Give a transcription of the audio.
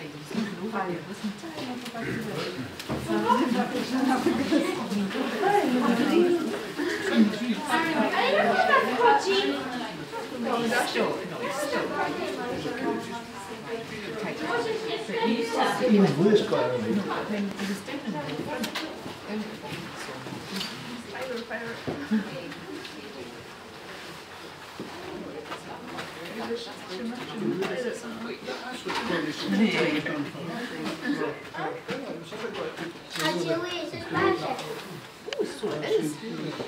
tutaj zwrócił uwagę, bo są Ale jak ona wchodzi? English garden. A cię łyżesz, patrzę. So it is.